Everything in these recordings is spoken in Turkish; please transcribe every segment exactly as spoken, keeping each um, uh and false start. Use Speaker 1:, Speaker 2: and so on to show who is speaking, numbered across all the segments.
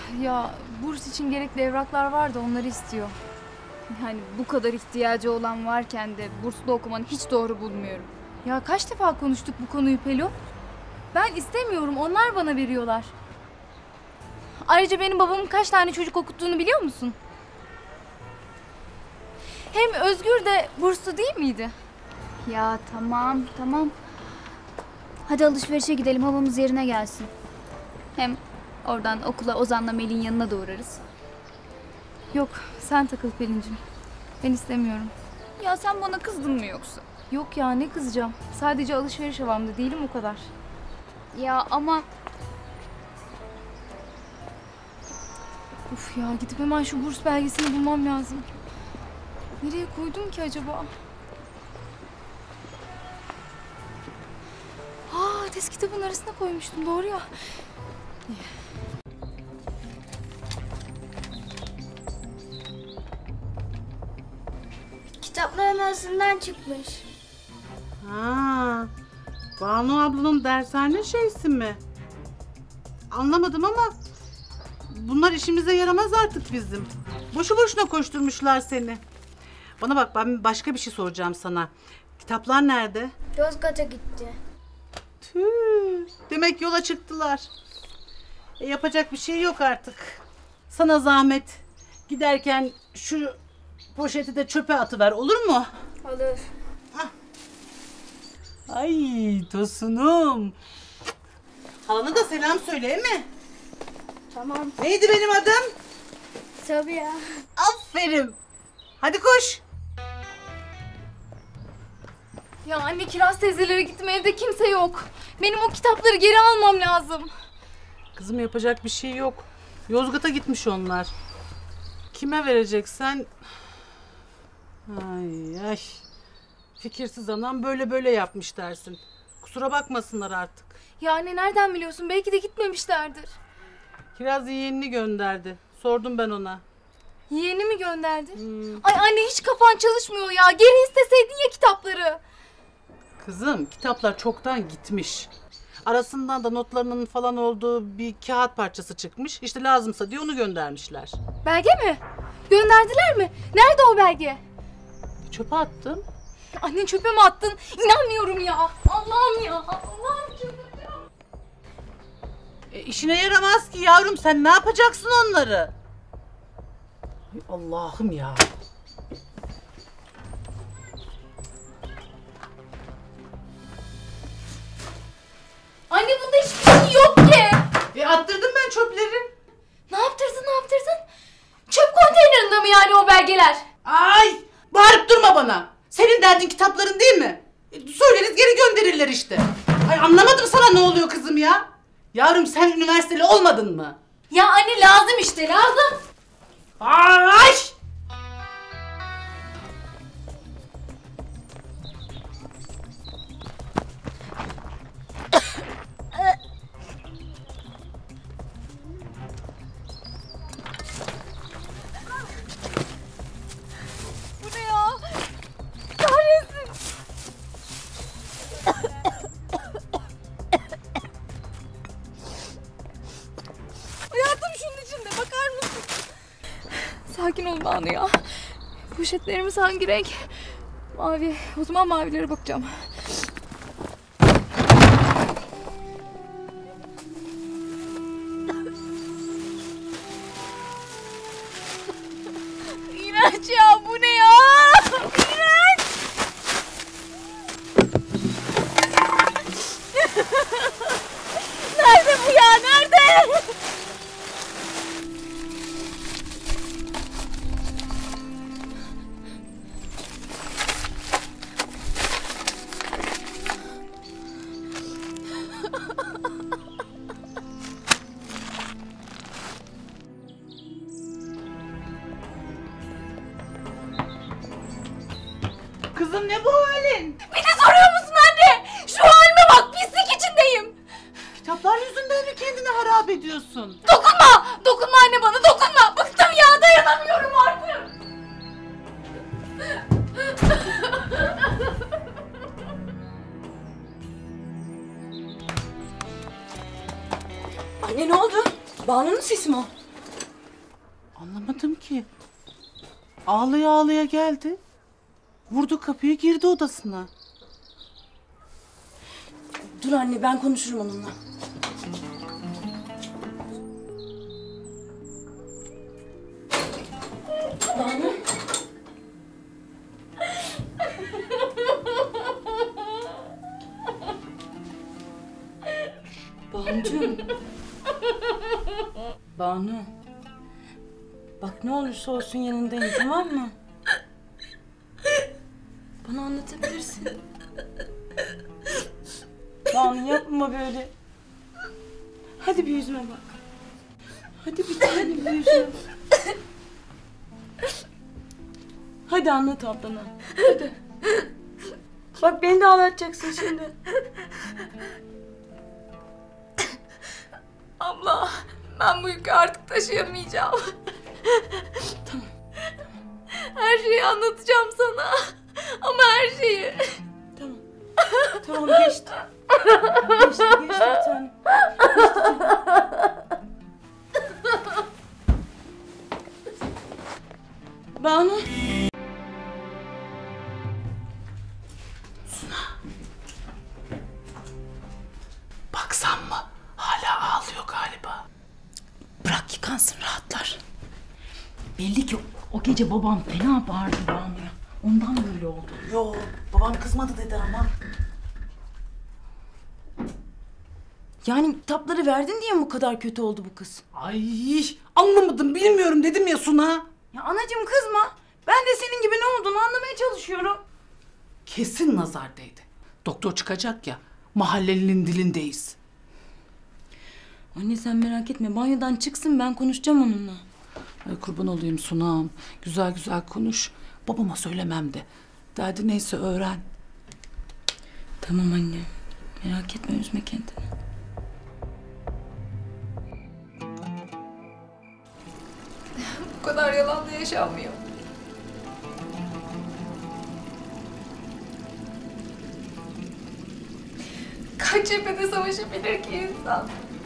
Speaker 1: Ya burs için gerekli evraklar var da onları istiyor.
Speaker 2: Yani bu kadar ihtiyacı olan varken de burslu okumanı hiç doğru bulmuyorum.
Speaker 1: Ya kaç defa konuştuk bu konuyu Pelo? Ben istemiyorum, onlar bana veriyorlar. Ayrıca benim babamın kaç tane çocuk okuttuğunu biliyor musun? Hem Özgür de burslu değil miydi?
Speaker 2: Ya tamam tamam. Hadi alışverişe gidelim, havamız yerine gelsin. Hem oradan okula Ozan'la Melih'in yanına da uğrarız.
Speaker 1: Yok, sen takıl Pelin'cim. Ben istemiyorum.
Speaker 2: Ya sen bana kızdın mı yoksa?
Speaker 1: Yok ya, ne kızacağım. Sadece alışveriş havamda değilim, o kadar.
Speaker 2: Ya ama...
Speaker 1: Uf ya, gidip hemen şu burs belgesini bulmam lazım. Nereye koydum ki acaba? Aa, test kitabının arasına koymuştum, doğru ya.
Speaker 3: Kitapların arasından çıkmış.
Speaker 4: Ha, Banu ablanın dershane şeysi mi? Anlamadım ama bunlar işimize yaramaz artık bizim. Boşu boşuna koşturmuşlar seni. Bana bak, ben başka bir şey soracağım sana. Kitaplar nerede?
Speaker 3: Yozgat'a gitti.
Speaker 4: Tüh, demek yola çıktılar. E, yapacak bir şey yok artık. Sana zahmet. Giderken şu poşeti de çöpe atıver, olur mu?
Speaker 3: Olur.
Speaker 4: Ay Tosunum. Halana da selam söyle mi?
Speaker 3: Tamam.
Speaker 4: Neydi benim adım?
Speaker 3: Sabiha.
Speaker 4: Aferin. Hadi koş.
Speaker 1: Ya anne, Kiraz teyzelere gittim, evde kimse yok. Benim o kitapları geri almam lazım.
Speaker 4: Kızım, yapacak bir şey yok. Yozgat'a gitmiş onlar. Kime vereceksen... Ay ay. Fikirsiz anam böyle böyle yapmış dersin. Kusura bakmasınlar artık.
Speaker 1: Ya anne, nereden biliyorsun? Belki de gitmemişlerdir.
Speaker 4: Kiraz yeğenini gönderdi. Sordum ben ona.
Speaker 1: Yeğeni mi gönderdi?
Speaker 4: Hmm.
Speaker 1: Ay anne, hiç kafan çalışmıyor ya. Geri isteseydin ya kitapları.
Speaker 4: Kızım, kitaplar çoktan gitmiş. Arasından da notlarının falan olduğu bir kağıt parçası çıkmış. İşte lazımsa diye onu göndermişler.
Speaker 1: Belge mi? Gönderdiler mi? Nerede o belge?
Speaker 4: Çöpe attım.
Speaker 1: Anne, çöpe mi attın? İnanmıyorum ya. Allah'ım ya. Allah'ım çöpe ya.
Speaker 4: E, işine yaramaz ki yavrum. Sen ne yapacaksın onları? Ay Allah'ım ya.
Speaker 1: Anne, bunda hiçbir şey yok ki.
Speaker 4: E attırdım ben çöpleri.
Speaker 1: Ne yaptırdın, ne yaptırdın? Çöp konteynerinde mi yani o belgeler?
Speaker 4: Ay! Bağırıp durma bana. Senin derdin kitapların değil mi? E, söyleriz geri gönderirler işte. Ay anlamadım, sana ne oluyor kızım ya? Yavrum, sen üniversiteli olmadın mı?
Speaker 1: Ya anne, lazım işte, lazım.
Speaker 4: Ay!
Speaker 1: Bu ne ya? Kahretsin. Hayatım şunun içinde, bakar mısın? Sakin ol Banu ya. Poşetlerimiz hangi renk? Mavi. O zaman mavilere bakacağım. İğrenç ya, bu ne ya? İğrenç. Nerede bu ya? Nerede?
Speaker 4: Kızım, ne bu halin?
Speaker 1: Beni soruyor musun anne? Şu halime bak, pislik içindeyim.
Speaker 4: Kitaplar yüzünden mi kendini harap ediyorsun?
Speaker 1: Dokunma! Dokunma anne bana, dokunma! Bıktım ya, dayanamıyorum artık!
Speaker 5: Anne, ne oldu? Banu'nun sesi mi o?
Speaker 4: Anlamadım ki. Ağlaya ağlaya geldi. Vurdu kapıyı, girdi odasına.
Speaker 5: Dur anne, ben konuşurum onunla. Banu. Banucuğum. Banu. Bak ne olursa olsun yanındayım, tamam mı? Bana anlatabilirsin. Banu yapma böyle. Hadi bir yüzüme bak. Hadi bir tane bir yüzüme bak. Hadi anlat ablana. Hadi. Bak beni de ağlatacaksın şimdi.
Speaker 1: Abla, ben bu yükü artık taşıyamayacağım.
Speaker 5: Tamam.
Speaker 1: Her şeyi anlatacağım sana. Ama her şeyi.
Speaker 5: Tamam. Tamam geçti. Geçti, geçti bir tanem. Banu.
Speaker 4: Baksan mı? Hala ağlıyor galiba.
Speaker 5: Bırak yıkansın, rahatlar. Belli ki o gece babam fena bağırdı Banu'ya. Ondan böyle oldu.
Speaker 4: Yo, babam kızmadı dedi ama.
Speaker 5: Yani kitapları verdin diye mi bu kadar kötü oldu bu kız?
Speaker 4: Ay, anlamadım, bilmiyorum dedim ya Suna.
Speaker 5: Ya anacığım kızma. Ben de senin gibi ne olduğunu anlamaya çalışıyorum.
Speaker 4: Kesin nazar değdi. Doktor çıkacak ya, mahallelinin dilindeyiz.
Speaker 5: Anne sen merak etme. Banyodan çıksın, ben konuşacağım onunla.
Speaker 4: Ay kurban olayım Suna'm. Güzel güzel konuş. Babama söylemem de. Derdi neyse öğren.
Speaker 5: Tamam anne. Merak etme, üzme kendini.
Speaker 1: Bu kadar yalanla yaşanmıyor. Kaç cephede savaşabilir ki insan?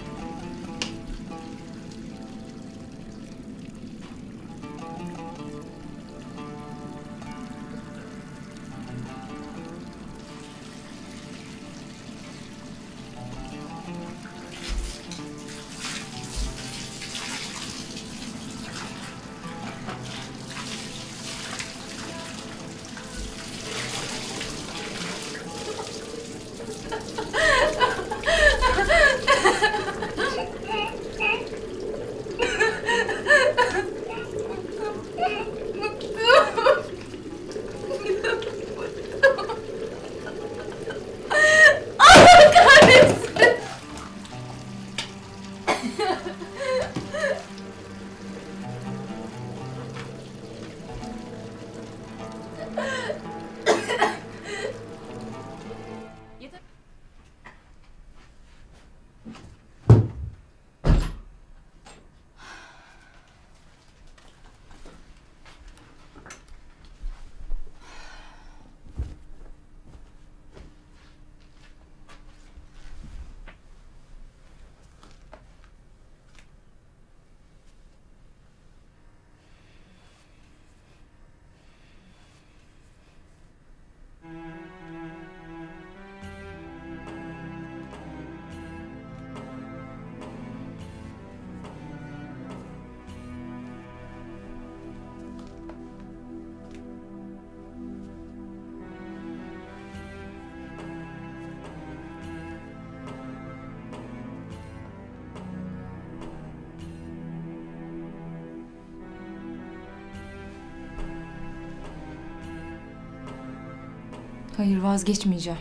Speaker 6: Hayır, vazgeçmeyeceğim.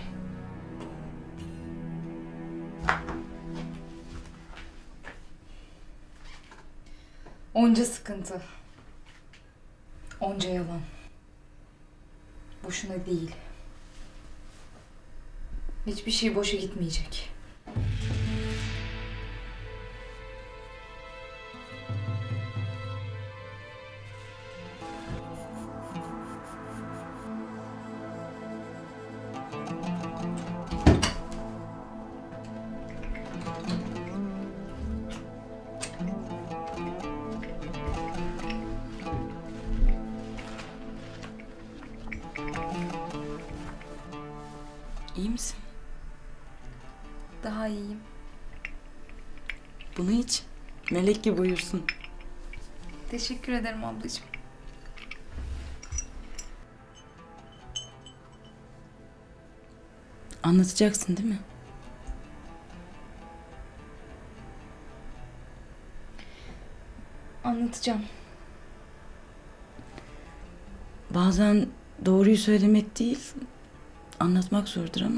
Speaker 6: Onca sıkıntı. Onca yalan. Boşuna değil. Hiçbir şey boşa gitmeyecek.
Speaker 5: misin?
Speaker 1: Daha iyiyim.
Speaker 5: Bunu iç. Melek gibi uyursun.
Speaker 1: Teşekkür ederim ablacığım.
Speaker 5: Anlatacaksın değil mi?
Speaker 1: Anlatacağım.
Speaker 5: Bazen doğruyu söylemek değil, anlatmak zordur ama.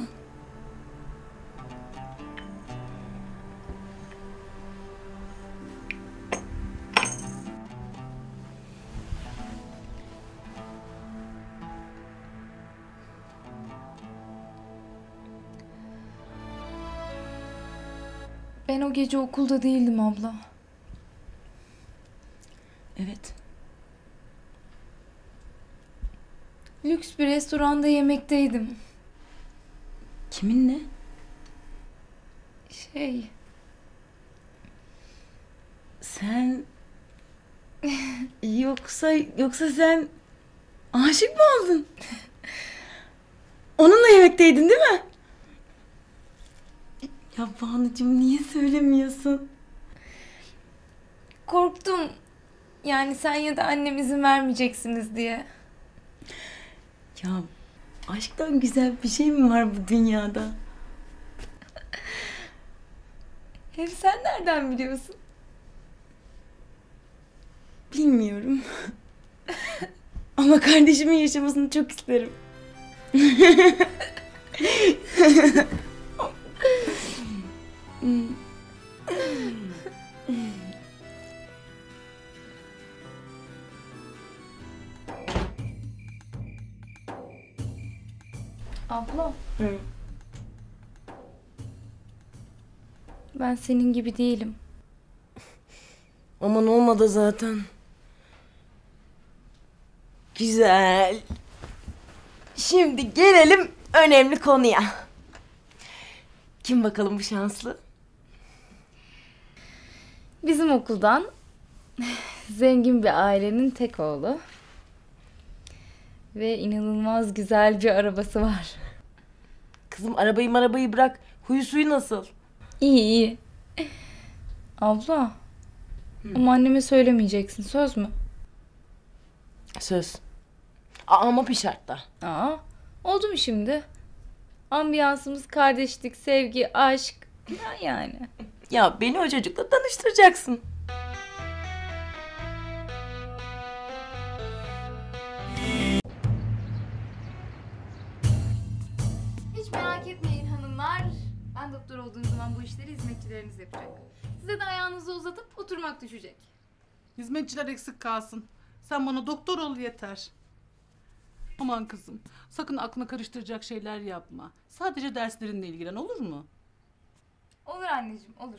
Speaker 1: Ben o gece okulda değildim abla.
Speaker 5: Evet.
Speaker 1: Lüks bir restoranda yemekteydim.
Speaker 5: Kiminle?
Speaker 1: Şey,
Speaker 5: Sen... yoksa, yoksa sen aşık mı oldun? Onunla yemekteydin değil mi? Ya Banucuğum niye söylemiyorsun?
Speaker 1: korktum. Yani sen ya da annem izin vermeyeceksiniz diye.
Speaker 5: Ya aşktan güzel bir şey mi var bu dünyada?
Speaker 1: Hem sen nereden biliyorsun?
Speaker 5: Bilmiyorum. Ama kardeşimin yaşamasını çok isterim.
Speaker 1: Abla,
Speaker 5: Hı.
Speaker 1: ben senin gibi değilim.
Speaker 5: Aman olmadı zaten. Güzel. Şimdi gelelim önemli konuya. Kim bakalım bu şanslı?
Speaker 1: Bizim okuldan zengin bir ailenin tek oğlu. Ve inanılmaz güzel bir arabası var.
Speaker 5: Kızım arabayı marabayı bırak. Huyu suyu nasıl?
Speaker 1: İyi iyi. Abla, ama anneme söylemeyeceksin, söz mü?
Speaker 5: Söz. Aa, ama bir şartla.
Speaker 1: Aa, oldu mu şimdi? Ambiyansımız kardeşlik, sevgi, aşk falan yani.
Speaker 5: Ya beni o çocukla tanıştıracaksın.
Speaker 1: Hiç merak etmeyin hanımlar. Ben doktor olduğum zaman bu işleri hizmetçileriniz yapacak. Size de ayağınızı uzatıp oturmak düşecek.
Speaker 4: Hizmetçiler eksik kalsın. Sen bana doktor ol yeter. Aman kızım, sakın aklına karıştıracak şeyler yapma. Sadece derslerinle ilgilen, olur mu?
Speaker 1: Olur anneciğim, olur.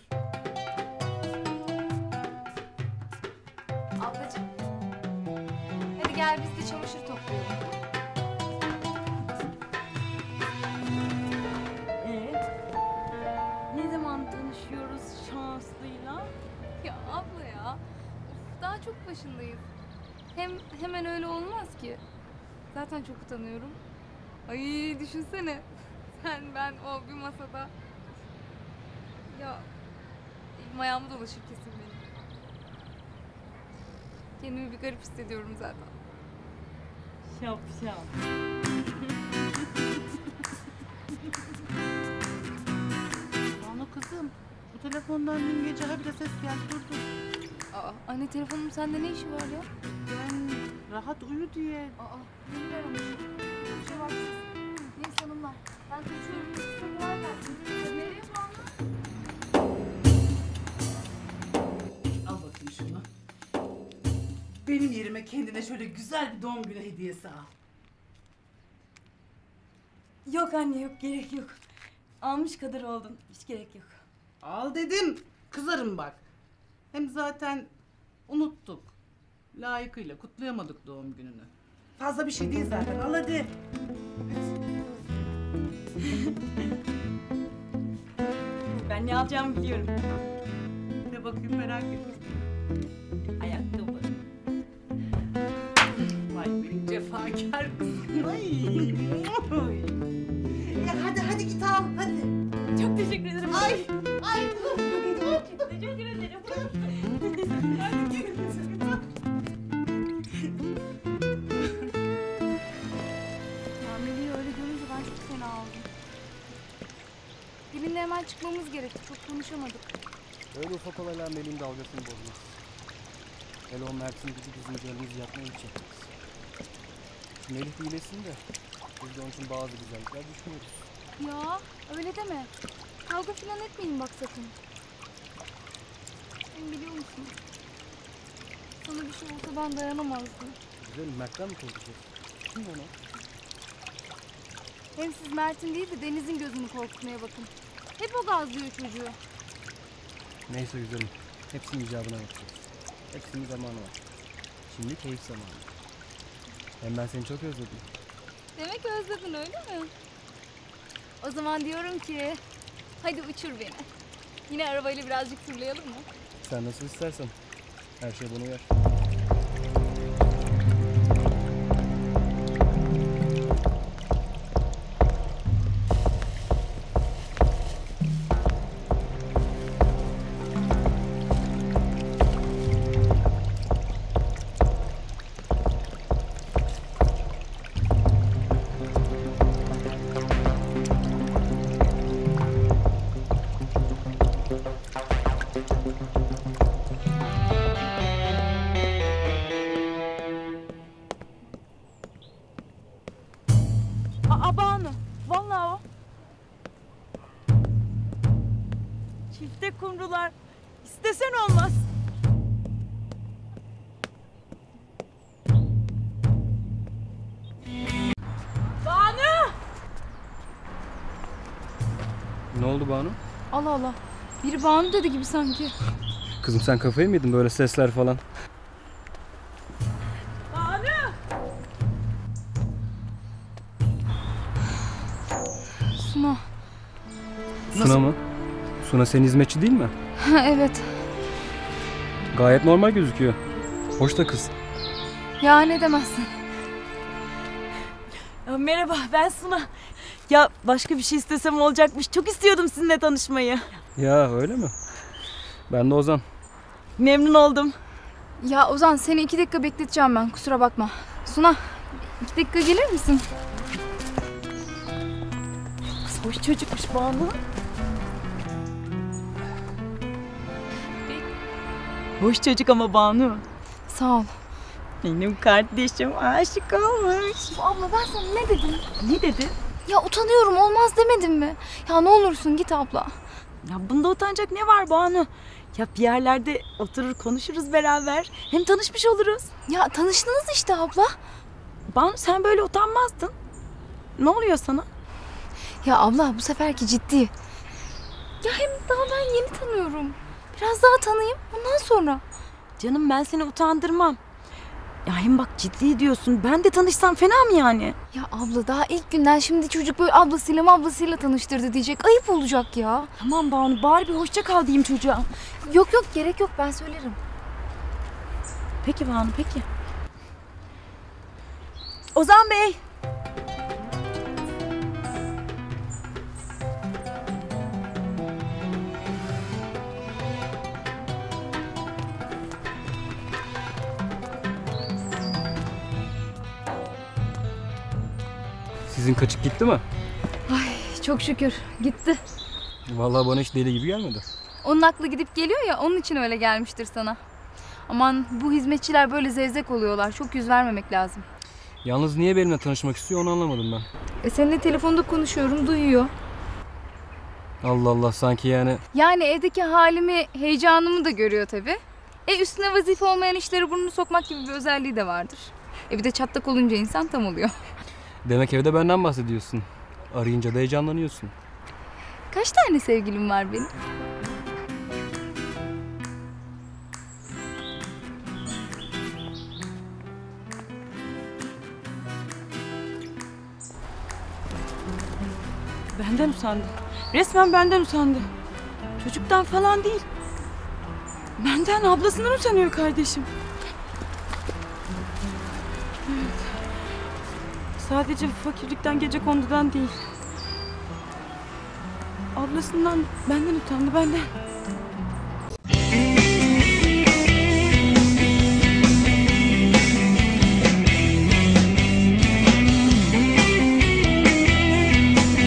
Speaker 1: Ablacığım, hadi gel biz de çamaşır toplayalım.
Speaker 5: Ee, ne zaman tanışıyoruz şanslıyla?
Speaker 1: Ya abla ya, of, daha çok başındayız. Hem hemen öyle olmaz ki. Zaten çok utanıyorum. Ay düşünsene, sen ben o bir masada. Ya elim ayağımı dolaşır kesin benim. Kendimi bir garip hissediyorum zaten.
Speaker 5: Şap şap.
Speaker 4: Banu kızım, bu telefondan dün gece habire ses geldi, dur dur.
Speaker 1: Aa, anne telefonum sende ne işi var ya?
Speaker 4: Ben rahat uyu diye.
Speaker 1: Aa, beni aramış. Bir şey var. Neyse hanımlar, ben kaçıyorum. Size kolay gelsin. Nereye Banu?
Speaker 4: Al bakayım şunu. Benim yerime kendine şöyle güzel bir doğum günü hediyesi al.
Speaker 5: Yok anne yok gerek yok. Almış kadar oldun. Hiç gerek yok.
Speaker 4: Al dedim. Kızarım bak. Hem zaten unuttuk. Layıkıyla kutlayamadık doğum gününü. Fazla bir şey değil zaten. Al hadi.
Speaker 5: Ben ne alacağımı biliyorum.
Speaker 4: Ne bakayım, merak ettim.
Speaker 5: Ayakkabı.
Speaker 4: Vay benim cefakar kızım. Ay. E hadi hadi
Speaker 1: çıkmamız gerekti. Çok konuşamadık.
Speaker 7: Öyle ufak olaylar Melih'in dalgasını bozmaz. Hele o Mert'in gibi bizim canımızı yakmaya hiç yetmez. Şu Melih iyileşsin de biz de onun için bazı güzellikler düşünüyoruz.
Speaker 1: Ya öyle deme. Kavga falan etmeyin bak sakın. Sen biliyor musun? Sana bir şey olsa ben dayanamazdım.
Speaker 7: Güzelim, Mert'ten mi korkacağız? Kim ona?
Speaker 1: Hem siz Mert'in değil de Deniz'in gözünü korkutmaya bakın. Hep o gazlıyor çocuğu.
Speaker 7: Neyse güzelim. Hepsinin icabına bakacağız. Hepsinin zamanı var. Şimdi keyif zamanı. Hem ben seni çok özledim.
Speaker 1: Demek özledin öyle mi? O zaman diyorum ki hadi uçur beni. Yine arabayla birazcık turlayalım mı?
Speaker 7: Sen nasıl istersen. Her şey bana uyar.
Speaker 5: Aa Banu. Vallahi o. Çifte kumrular. İstesen olmaz. Banu!
Speaker 7: Ne oldu Banu?
Speaker 1: Allah Allah. Biri Banu dedi gibi sanki.
Speaker 7: Kızım sen kafayı mı yedin böyle sesler falan?
Speaker 5: Banu!
Speaker 1: Suna.
Speaker 7: Suna mı? Suna senin hizmetçi değil mi?
Speaker 1: Evet.
Speaker 7: Gayet normal gözüküyor. Hoş da kız.
Speaker 1: Ya ne demezsin.
Speaker 5: Ya, merhaba ben Suna. Ya başka bir şey istesem olacakmış. Çok istiyordum sizinle tanışmayı.
Speaker 7: Ya öyle mi? Ben de Ozan.
Speaker 5: Memnun oldum.
Speaker 1: Ya Ozan seni iki dakika bekleteceğim ben kusura bakma. Suna iki dakika gelir misin?
Speaker 5: Kız hoş çocukmuş Banu. Hoş çocuk ama Banu.
Speaker 1: Sağ ol.
Speaker 5: Benim kardeşim aşık olmuş.
Speaker 1: Abla ben sana ne dedim?
Speaker 5: Ne dedi?
Speaker 1: Ya utanıyorum olmaz demedim mi? Ya ne olursun git abla.
Speaker 5: Ya bunda utanacak ne var Banu? Ya bir yerlerde oturur konuşuruz beraber. Hem tanışmış oluruz.
Speaker 1: Ya tanıştınız işte abla.
Speaker 5: Banu sen böyle utanmazdın. Ne oluyor sana?
Speaker 1: Ya abla bu seferki ciddi. Ya hem daha ben yeni tanıyorum. Biraz daha tanıyayım ondan sonra.
Speaker 5: Canım ben seni utandırmam. Ya hem bak ciddi diyorsun. Ben de tanışsam fena mı yani?
Speaker 1: Ya abla daha ilk günden şimdi çocuk böyle ablasıyla mı ablasıyla tanıştırdı diyecek. Ayıp olacak ya.
Speaker 5: Tamam Banu bari bir hoşça kal diyeyim çocuğa.
Speaker 1: Yok yok gerek yok ben söylerim.
Speaker 5: Peki Banu peki. Ozan Bey.
Speaker 7: Sizin kaçık gitti mi?
Speaker 1: Çok şükür gitti.
Speaker 7: Vallahi bana hiç deli gibi gelmedi.
Speaker 1: Onun aklı gidip geliyor ya onun için öyle gelmiştir sana. Aman bu hizmetçiler böyle zevzek oluyorlar. Çok yüz vermemek lazım.
Speaker 7: Yalnız niye benimle tanışmak istiyor onu anlamadım ben.
Speaker 1: E seninle telefonda konuşuyorum duyuyor.
Speaker 7: Allah Allah sanki yani.
Speaker 1: Yani evdeki halimi, heyecanımı da görüyor tabii. E üstüne vazife olmayan işlere burnunu sokmak gibi bir özelliği de vardır. E bir de çatlak olunca insan tam oluyor.
Speaker 7: Demek evde benden bahsediyorsun. Arayınca da heyecanlanıyorsun.
Speaker 1: Kaç tane sevgilim var benim?
Speaker 5: Benden usandı. Resmen benden usandı. Çocuktan falan değil. Benden ablasından utanıyor kardeşim. Evet. Sadece fakirlikten gecekondudan değil. Ablasından benden utandı benden.